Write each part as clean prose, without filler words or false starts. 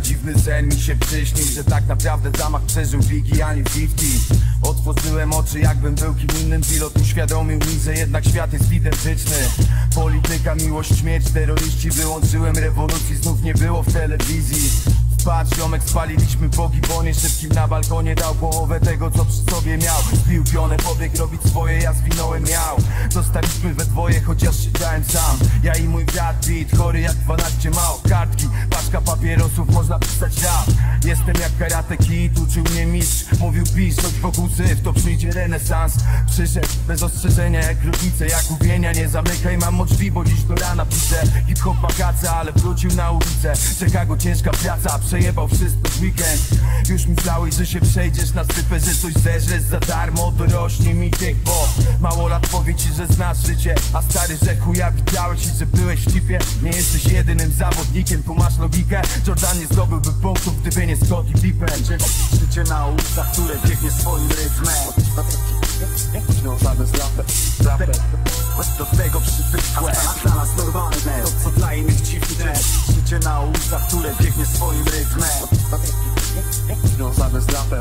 dziwny sen mi się przyśnił, że tak naprawdę zamach przeżył Biggie, a nie 50. Otworzyłem oczy, jakbym był kim innym. Pilot uświadomił mi, że jednak świat jest identyczny. Polityka, miłość, śmierć, terroryści. Wyłączyłem rewolucji, znów nie było w telewizji. Patrz, ziomek, spaliliśmy po gibonie. Szybkim na balkonie dał połowę tego, co przy sobie miał. Zbił pionę, pobiegł robić swoje, ja zwinąłem miał. Zostaliśmy we dwoje, chociaż siedziałem sam. Ja i mój brat Beat, chory jak 12 mał. Kartki, paczka papierosów, można pisać rap. Jestem jak Karate Kid, uczył mnie mistrz. Mówił pisz, choć wokół syf, to przyjdzie renesans. Przyszedł bez ostrzeżenia jak rodzice, jak uwienia. Nie zamykaj, mam drzwi, bo dziś do rana piszę. Hip-hop makaca, ale wrócił na ulicę. Czeka go ciężka praca, przejebał wszystko w weekend. Już myślałeś, że się przejdziesz na sypę, że coś zeżresz za darmo. Dorośnie mi tych, bo mało lat powie ci, że znasz życie. A stary, że chuja widziałeś i że byłeś w tipie. Nie jesteś jedynym zawodnikiem, tu masz logikę. Jordan nie zdobyłby punktów, gdyby nie Scottie Pippen. Życie na ulicach, które biegnie swoim rytmem. Związane z rapem, do tego przywykłe, a dla nas normalne, to co dla innych dziwne. Życie na ulicach, które biegnie swoim rytmem. Związane z rapem,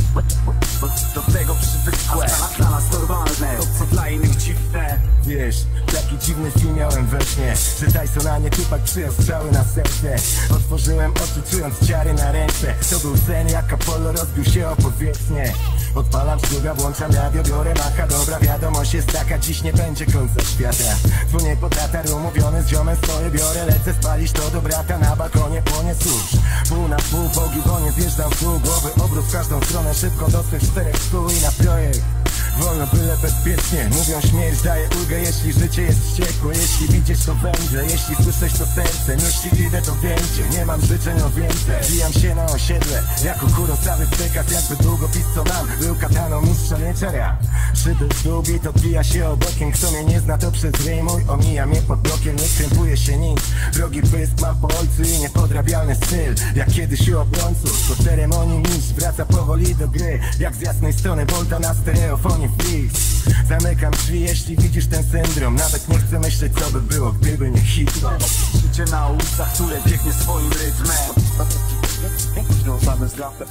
do tego przywykłe, a dla nas normalne, to co dla innych dziwne. Wiesz, taki dziwny film miałem we śnie, że Tysona nie Tupac przyjął strzały na serce. Otworzyłem oczy, czując ciary na ręce. To był sen, jak Apollo rozbił się o powierzchnię. Odpalam szluga, włączam radio, biorę macha. Dobra wiadomość jest taka, dziś nie będzie końca świata. Dzwonię po tatar, umówiony z ziomem stoję, biorę, lecę spalić to do brata. Na balkonie płonie susz, pół na pół, po gibonie zjeżdżam w dół. Głowy obrót w każdą stronę, szybko do swych 4 szkół i na projekt. Wolno, byle bezpiecznie. Mówią, śmierć daje ulgę, jeśli życie jest wściekłe. Jeśli widzisz, to wędrę, jeśli słyszeć, to serce. Jeśli idę, to więcej, nie mam życzeń o więcej. Wbijam się na osiedle, jako Kurosawy przekaz. Jakby długopis, co mam, był kataną mistrza wieczera. Szyby w dół, bit odbija się od okien. Kto mnie nie zna, to przez ryj mój omija mnie pod blokiem. Nie krępuje się nic, drogi pysk mam po ojcu i niepodrabialny styl. Jak kiedyś u obrońców, po ceremonii mistrz wraca powoli do gry. Jak z jasnej strony Volta na stereofonie. Zamykam drzwi, jeśli widzisz ten syndrom. Nawet nie chcę myśleć, co by było, gdyby nie Hitler. Życie na ulicach, które biegnie swoim rytmem. Związane z rapem,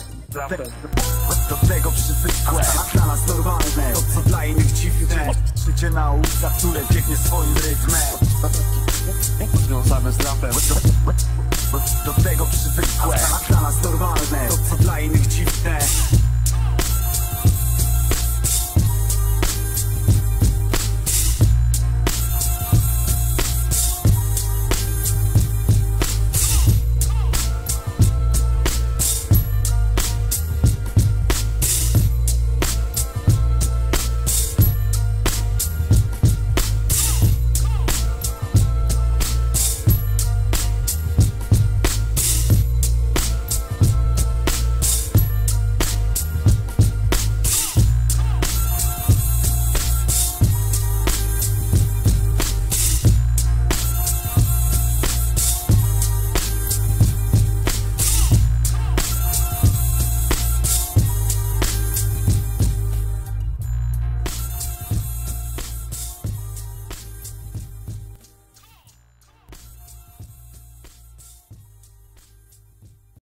do tego przywykłe, a dla nas normalne, to co dla innych dziwne. Życie na ulicach, które biegnie swoim rytmem. Związane z rapem, do tego przywykłe, a dla nas normalne, to co dla innych dziwne.